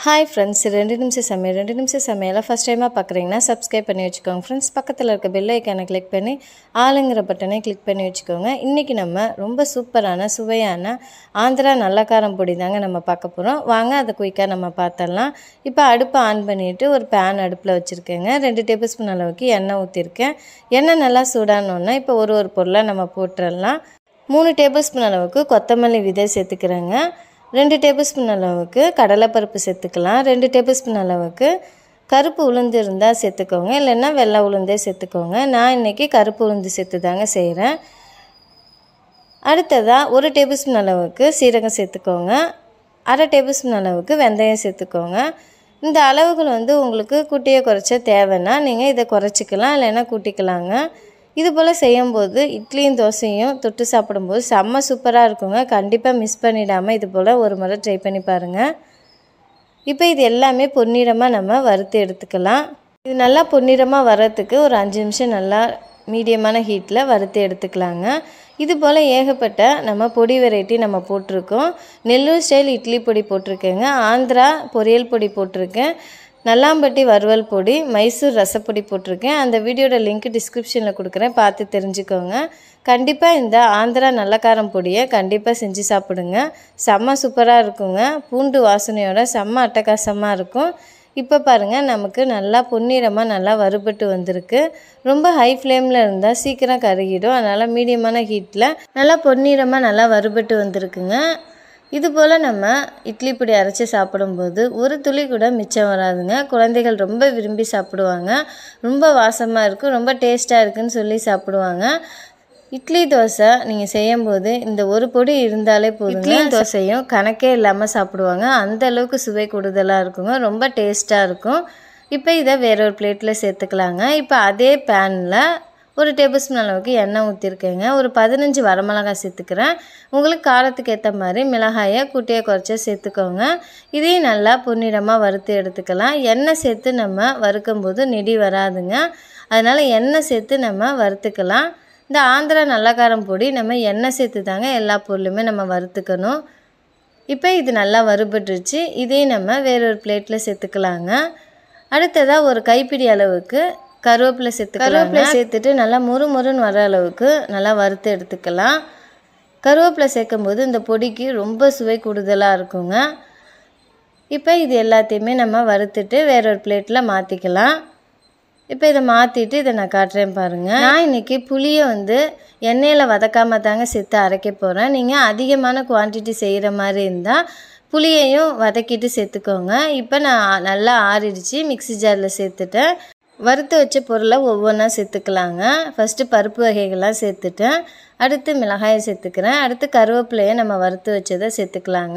Hi friends, 2 நிமிஷம் சமையல் 2 நிமிஷம் சமையலை ஃபர்ஸ்ட் டைமாக பார்க்குறீங்கன்னா சப்ஸ்கிரைப் பண்ணி வச்சுக்கோங்க ஃப்ரெண்ட்ஸ். பக்கத்தில் இருக்க பெல் ஐக்கானை கிளிக் பண்ணி ஆளுங்கிற பட்டனை கிளிக் பண்ணி வச்சுக்கோங்க. இன்றைக்கி நம்ம ரொம்ப சூப்பரான சுவையான ஆந்திரா நல்ல காரம் பொடி தாங்க நம்ம பார்க்க போகிறோம். வாங்க அதை குயிக்காக நம்ம பார்த்துடலாம். இப்போ அடுப்பை ஆன் பண்ணிவிட்டு ஒரு பேன் அடுப்பில் வச்சுருக்கேங்க. 2 டேபிள் ஸ்பூன் அளவுக்கு எண்ணெய் ஊற்றிருக்கேன். எண்ணெய் நல்லா சூடானோன்னா இப்போ ஒரு பொருளாக நம்ம போட்டுடலாம். 3 டேபிள் ஸ்பூன் அளவுக்கு கொத்தமல்லி விதை சேர்த்துக்கிறேங்க. 2 டேபிள் ஸ்பூன் அளவுக்கு கடலைப்பருப்பு சேர்த்துக்கலாம். 2 டேபிள் ஸ்பூன் அளவுக்கு கருப்பு உளுந்து இருந்தால் சேர்த்துக்கோங்க, இல்லைன்னா வெள்ளை உளுந்தே சேர்த்துக்கோங்க. நான் இன்றைக்கி கருப்பு உளுந்து சேர்த்து தாங்க செய்கிறேன். அடுத்ததாக 1 டேபிள் ஸ்பூன் அளவுக்கு சீரகம் சேர்த்துக்கோங்க. 1/2 டேபிள் ஸ்பூன் அளவுக்கு வெந்தயம் சேர்த்துக்கோங்க. இந்த அளவுகள் உங்களுக்கு கூட்டிய குறைச்ச தேவைன்னா நீங்கள் இதை குறைச்சிக்கலாம், இல்லைன்னா கூட்டிக்கலாங்க. இது போல் செய்யும்போது இட்லியும் தோசையும் தொட்டு சாப்பிடும்போது செம்ம சூப்பராக இருக்குங்க. கண்டிப்பாக மிஸ் பண்ணிடாமல் இது போல் ஒரு முறை ட்ரை பண்ணி பாருங்கள். இப்போ இது எல்லாமே பொன்னிறமாக நம்ம வறுத்து எடுத்துக்கலாம். இது நல்லா பொன்னிறமாக வர்றதுக்கு ஒரு 5 நிமிஷம் நல்லா மீடியமான ஹீட்டில் வறுத்து எடுத்துக்கலாங்க. இது போல் ஏகப்பட்ட நம்ம பொடி வெரைட்டி நம்ம போட்டிருக்கோம். நெல்லூர் ஸ்டைல் இட்லி பொடி போட்டிருக்கேங்க, ஆந்திரா பொரியல் பொடி போட்டிருக்கேன், நல்லாம்பட்டி வறுவல் பொடி, மைசூர் ரசப்பொடி போட்டிருக்கேன். அந்த வீடியோட லிங்க் டிஸ்கிரிப்ஷனில் கொடுக்குறேன், பார்த்து தெரிஞ்சுக்கோங்க. கண்டிப்பாக இந்த ஆந்திரா நல்ல காரம் பொடியை கண்டிப்பாக செஞ்சு சாப்பிடுங்க. செம்ம சூப்பராக இருக்குங்க. பூண்டு வாசனையோட செம்ம அட்டகாசமாக இருக்கும். இப்போ பாருங்கள், நமக்கு நல்லா பொன்னிறமாக நல்லா வறுபட்டு வந்திருக்கு. ரொம்ப ஹை ஃப்ளேமில் இருந்தால் சீக்கிரம் கருகிடும். அதனால் மீடியமான ஹீட்டில் நல்லா பொன்னிறமாக நல்லா வறுபட்டு வந்திருக்குங்க. இது போல் நம்ம இட்லி பொடி அரைச்சி சாப்பிடும்போது ஒரு துளி கூட மிச்சம் வராதுங்க. குழந்தைகள் ரொம்ப விரும்பி சாப்பிடுவாங்க. ரொம்ப வாசமாக இருக்கும், ரொம்ப டேஸ்ட்டாக இருக்குதுன்னு சொல்லி சாப்பிடுவாங்க. இட்லி தோசை நீங்கள் செய்யும்போது இந்த ஒரு பொடி இருந்தாலே போதும். இட்லியும் தோசையும் கணக்கே இல்லாமல் சாப்பிடுவாங்க. அந்த அளவுக்கு சுவை கூடுதலாக இருக்குங்க, ரொம்ப டேஸ்ட்டாக இருக்கும். இப்போ இதை வேறொரு பிளேட்டில் சேர்த்துக்கலாங்க. இப்போ அதே பேனில் 1 டேபிள் ஸ்பூன் அளவுக்கு எண்ணெய் ஊற்றிருக்கேங்க. ஒரு 15 வரமிளகாய் சேர்த்துக்கிறேன். உங்களுக்கு காரத்துக்கு ஏற்ற மாதிரி மிளகாயை கூட்டிய குறைச்ச சேர்த்துக்கோங்க. இதையும் நல்லா பொன்னிறமாக வறுத்து எடுத்துக்கலாம். எண்ணெய் சேர்த்து நம்ம வறுக்கும்போது நெடி வராதுங்க, அதனால் எண்ணெய் சேர்த்து நம்ம வறுத்துக்கலாம். இந்த ஆந்திரா நல்ல காரம் பொடி நம்ம எண்ணெய் சேர்த்து தாங்க எல்லா பொருளுமே நம்ம வறுத்துக்கணும். இப்போ இது நல்லா வறுபட்டுருச்சு. இதையும் நம்ம வேறொரு பிளேட்டில் சேர்த்துக்கலாங்க. அடுத்ததாக ஒரு கைப்பிடி அளவுக்கு கருவேப்பிலை கருவேப்பிலை சேர்த்துட்டு நல்லா முறுமுறுன்னு வர அளவுக்கு நல்லா வறுத்து எடுத்துக்கலாம். கருவேப்பிலை சேர்க்கும்போது இந்த பொடிக்கு ரொம்ப சுவை கூடுதலாக இருக்குங்க. இப்போ இது எல்லாத்தையுமே நம்ம வறுத்துட்டு வேறொரு பிளேட்டில் மாற்றிக்கலாம். இப்போ இதை மாற்றிட்டு இதை நான் காட்டுறேன் பாருங்கள். நான் இன்றைக்கி புளியை எண்ணெயில் வதக்காமல் தாங்க சேர்த்து அரைக்க போகிறேன். நீங்கள் அதிகமான குவான்டிட்டி செய்கிற மாதிரி இருந்தால் புளியையும் வதக்கிட்டு சேர்த்துக்கோங்க. இப்போ நான் நல்லா ஆறிடுச்சு, மிக்ஸி ஜாரில் சேர்த்துட்டேன். வறுத்து வச்ச பொருளை ஒவ்வொன்றா சேர்த்துக்கலாங்க. ஃபஸ்ட்டு பருப்பு வகைகள்லாம் சேர்த்துட்டேன். அடுத்து மிளகாயை சேர்த்துக்கிறேன். அடுத்து கருவேப்பிலையை நம்ம வறுத்து வச்சதை சேர்த்துக்கலாங்க.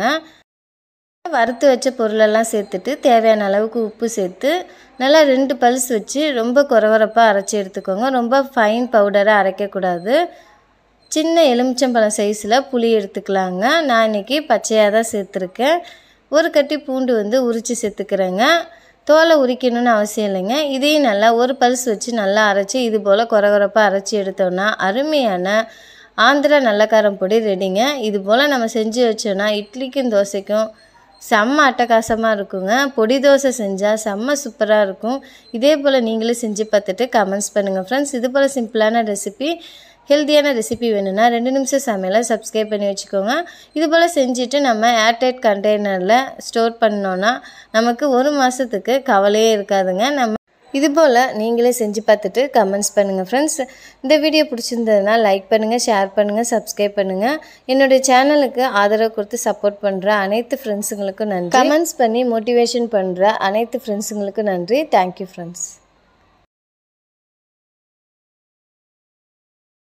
வறுத்து வச்ச பொருளெல்லாம் சேர்த்துட்டு தேவையான அளவுக்கு உப்பு சேர்த்து நல்லா 2 பல்ஸ் வச்சு ரொம்ப கொரகொரப்பாக அரைச்சி எடுத்துக்கோங்க. ரொம்ப ஃபைன் பவுடராக அரைக்கக்கூடாது. சின்ன எலுமிச்சம்பழம் சைஸில் புளி எடுத்துக்கலாங்க. நான் இன்றைக்கி பச்சையாக தான் சேர்த்துருக்கேன். ஒரு கட்டி பூண்டு உரித்து சேர்த்துக்கிறேங்க. தோலை உரிக்கணும்னு அவசியம் இல்லைங்க. இதையும் நல்லா ஒரு பல்ஸ் வச்சு நல்லா அரைச்சி இது போல் கொரகொரப்பாக அரைச்சி எடுத்தோன்னா அருமையான ஆந்திரா நல்ல காரம் பொடி ரெடிங்க. இது போல் நம்ம செஞ்சு வச்சோன்னா இட்லிக்கும் தோசைக்கும் செம்ம அட்டகாசமாக இருக்குங்க. பொடி தோசை செஞ்சால் செம்ம சூப்பராக இருக்கும். இதே போல் நீங்களும் செஞ்சு பார்த்துட்டு கமெண்ட்ஸ் பண்ணுங்கள் ஃப்ரெண்ட்ஸ். இது போல் சிம்பிளான ரெசிபி, ஹெல்த்தியான ரெசிபி வேணும்னா 2 நிமிஷம் சமையலை சப்ஸ்கிரைப் பண்ணி வச்சுக்கோங்க. இது போல் செஞ்சுட்டு நம்ம ஏர்டைட் கண்டெய்னரில் ஸ்டோர் பண்ணோன்னா நமக்கு 1 மாதத்துக்கு கவலையே இருக்காதுங்க. நம்ம இது போல் நீங்களே செஞ்சு பார்த்துட்டு கமெண்ட்ஸ் பண்ணுங்கள் ஃப்ரெண்ட்ஸ். இந்த வீடியோ பிடிச்சிருந்ததுன்னா லைக் பண்ணுங்கள், ஷேர் பண்ணுங்கள், சப்ஸ்கிரைப் பண்ணுங்கள். என்னுடைய சேனலுக்கு ஆதரவு கொடுத்து சப்போர்ட் பண்ணுற அனைத்து ஃப்ரெண்ட்ஸுங்களுக்கும் நன்றி. கமெண்ட்ஸ் பண்ணி மோட்டிவேஷன் பண்ணுற அனைத்து ஃப்ரெண்ட்ஸுங்களுக்கும் நன்றி. Thank you friends.